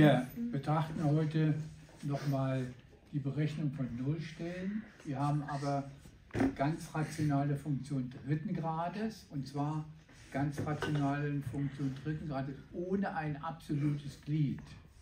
Wir betrachten heute nochmal die Berechnung von Nullstellen. Wir haben aber ganz rationale Funktion dritten Grades, und zwar ganz rationale Funktion dritten Grades ohne ein absolutes Glied.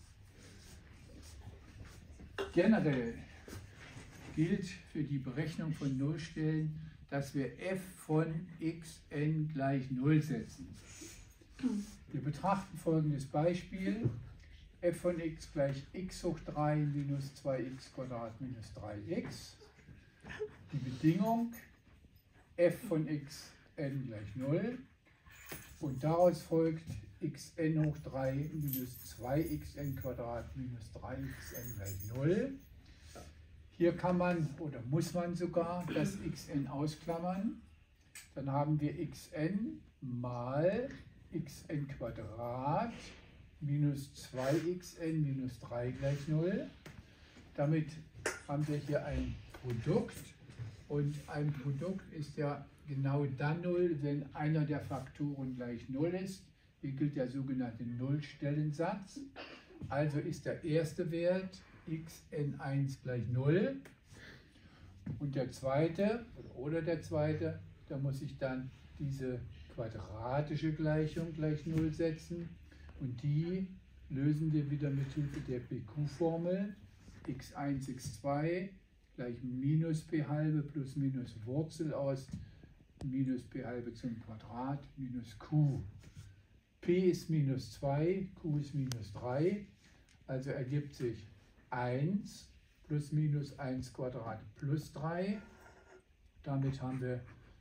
Generell gilt für die Berechnung von Nullstellen, dass wir f von xn gleich 0 setzen. Wir betrachten folgendes Beispiel: f von x gleich x hoch 3 minus 2x² minus 3x. Die Bedingung f von xn gleich 0 und daraus folgt xn hoch 3 minus 2xn² minus 3xn gleich 0. Hier kann man oder muss man sogar das xn ausklammern. Dann haben wir xn mal xn² minus 2xn minus 3 gleich 0. Damit haben wir hier ein Produkt, und ein Produkt ist ja genau dann 0, wenn einer der Faktoren gleich 0 ist. Hier gilt der sogenannte Nullstellensatz. Also ist der erste Wert xn1 gleich 0 und der zweite, da muss ich dann diese quadratische Gleichung gleich 0 setzen, und die lösen wir wieder mit Hilfe der BQ-Formel. x1, x2 gleich minus p halbe plus minus Wurzel aus minus p halbe zum Quadrat minus q. P ist minus 2, q ist minus 3, also ergibt sich 1 plus minus 1² plus 3. Damit haben wir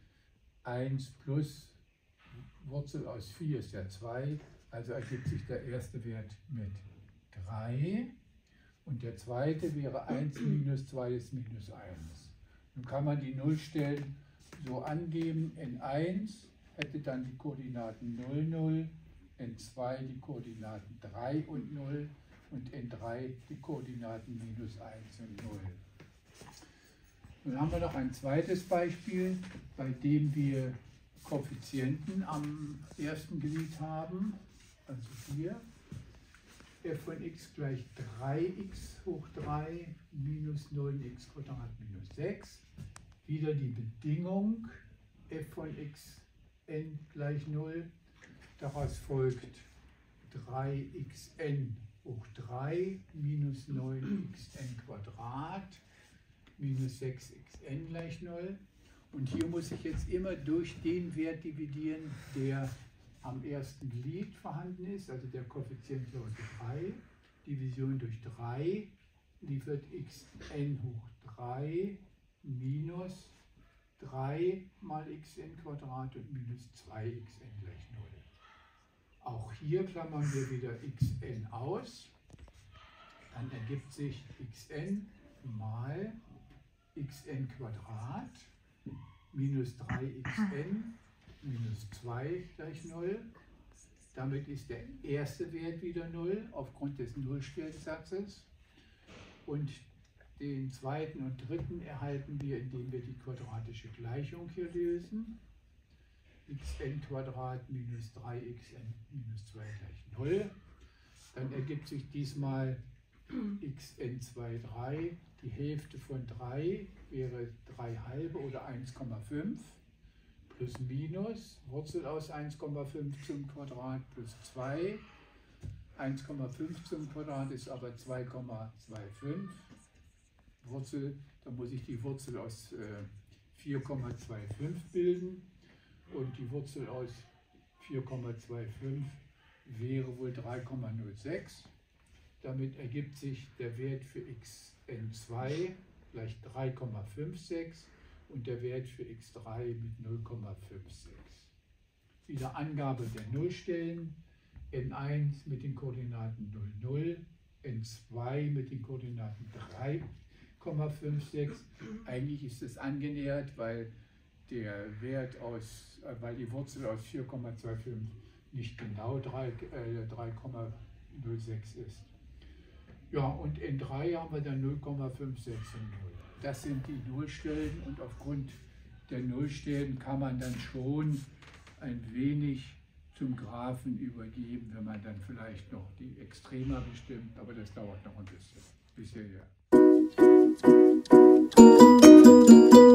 1 plus Wurzel aus 4 ist ja 2, also ergibt sich der erste Wert mit 3. Und der zweite wäre 1 minus 2 ist minus 1. Nun kann man die Nullstellen so angeben: n1 hätte dann die Koordinaten 0, 0, n2 die Koordinaten 3 und 0 und n3 die Koordinaten minus 1 und 0. Nun haben wir noch ein zweites Beispiel, bei dem wir Koeffizienten am ersten Glied haben. Also hier f von x gleich 3x hoch 3 minus 9x² minus 6. Wieder die Bedingung f von xn gleich 0. Daraus folgt 3xn hoch 3 minus 9xn² minus 6xn gleich 0. Und hier muss ich jetzt immer durch den Wert dividieren, der am ersten Glied vorhanden ist, also der Koeffizient lautet 3. Division durch 3 liefert xn hoch 3 minus 3 mal xn² und minus 2xn gleich 0. Auch hier klammern wir wieder xn aus. Dann ergibt sich xn mal xn² minus 3xn minus 2 gleich 0. Damit ist der erste Wert wieder 0 aufgrund des Nullstellensatzes. Und den zweiten und dritten erhalten wir, indem wir die quadratische Gleichung hier lösen. xn² minus 3xn minus 2 gleich 0. Dann ergibt sich diesmal xn2, 3. Die Hälfte von 3 wäre 3 halbe oder 1,5 plus minus Wurzel aus 1,5 zum Quadrat plus 2. 1,5 zum Quadrat ist aber 2,25. Wurzel, da muss ich die Wurzel aus 4,25 bilden. Und die Wurzel aus 4,25 wäre wohl 3,06. Damit ergibt sich der Wert für xn2 gleich 3,56 und der Wert für x3 mit 0,56. Wieder Angabe der Nullstellen: n1 mit den Koordinaten 0, 0, n2 mit den Koordinaten 3,56. Eigentlich ist es angenähert, weil der Wert weil die Wurzel aus 4,25 nicht genau 3,06 ist. Ja, und n3 haben wir dann 0,56 und 0. Das sind die Nullstellen, und aufgrund der Nullstellen kann man dann schon ein wenig zum Graphen übergeben, wenn man dann vielleicht noch die Extrema bestimmt, aber das dauert noch ein bisschen bis hierher.